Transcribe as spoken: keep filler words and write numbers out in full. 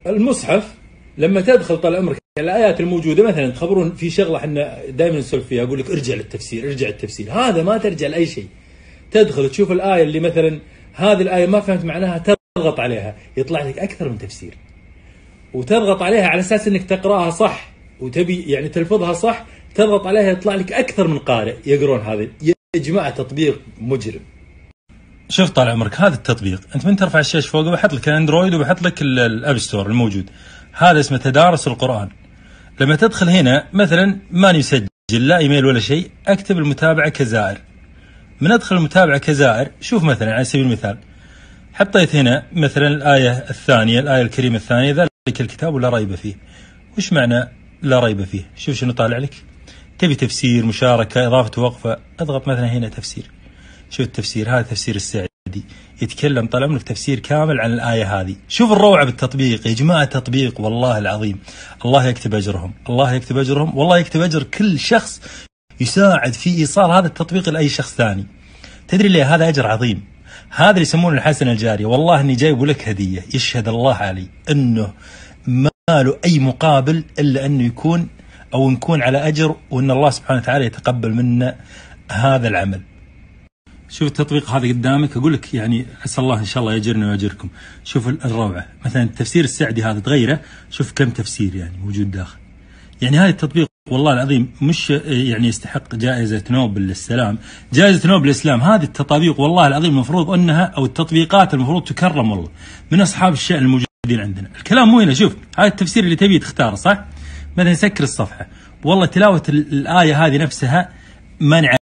المصحف لما تدخل طال عمرك الايات الموجوده، مثلا تخبرون في شغله احنا دائما نسولف فيها، اقول لك ارجع للتفسير، ارجع للتفسير. هذا ما ترجع لاي شيء، تدخل تشوف الايه اللي مثلا هذه الايه ما فهمت معناها، تضغط عليها يطلع لك اكثر من تفسير، وتضغط عليها على اساس انك تقراها صح وتبي يعني تلفظها صح، تضغط عليها يطلع لك اكثر من قارئ يقرون هذه. يا جماعه تطبيق مجرم. شوف طال عمرك هذا التطبيق، انت من ترفع الشاشه فوق بحط لك اندرويد وبحط لك الاب ستور الموجود، هذا اسمه تدارس القرآن. لما تدخل هنا مثلا ماني مسجل لا ايميل ولا شيء، اكتب المتابعه كزائر. من ادخل المتابعه كزائر، شوف مثلا على سبيل المثال حطيت هنا مثلا الايه الثانيه، الايه الكريمه الثانيه، ذلك الكتاب لا ريب فيه. وش معنى لا ريب فيه؟ شوف شنو طالع لك. تبي تفسير، مشاركه، اضافه وقفه، اضغط مثلا هنا تفسير. شوف التفسير، هذا تفسير السعدي يتكلم طال عمرك تفسير كامل عن الآية هذه. شوف الروعة بالتطبيق يا جماعة، تطبيق والله العظيم. الله يكتب أجرهم، الله يكتب أجرهم، والله يكتب أجر كل شخص يساعد في إيصال هذا التطبيق لأي شخص ثاني. تدري ليه؟ هذا أجر عظيم، هذا اللي يسمونه الحسنة الجارية. والله إني جايب لك هدية يشهد الله علي إنه ما له أي مقابل إلا أنه يكون أو نكون على أجر، وإن الله سبحانه وتعالى يتقبل منا هذا العمل. شوف التطبيق هذا قدامك، اقول لك يعني عسى الله ان شاء الله يجرنا ويجركم. شوف الروعه، مثلا التفسير السعدي هذا تغيره، شوف كم تفسير يعني موجود داخل. يعني هذا التطبيق والله العظيم مش يعني يستحق جائزه نوبل للسلام، جائزه نوبل للاسلام. هذه التطابيق والله العظيم المفروض انها او التطبيقات المفروض تكرم والله من اصحاب الشأن الموجودين عندنا. الكلام مو هنا، شوف هذا التفسير اللي تبي تختاره صح؟ مثلا سكر الصفحه، والله تلاوه الايه هذه نفسها ما